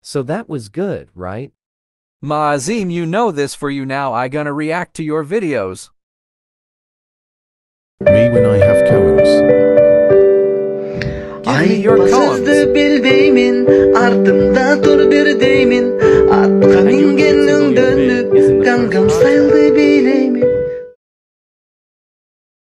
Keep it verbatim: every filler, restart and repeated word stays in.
So that was good, right? Maazim, you know this for you now. I gonna react to your videos. Me when I have koans. Give me your Ayıpsızdı koans. bildiğimin, ardımda dur bir deyimin. Atla Are you mingenin dancing while your vid döndük, is in the first kankam part?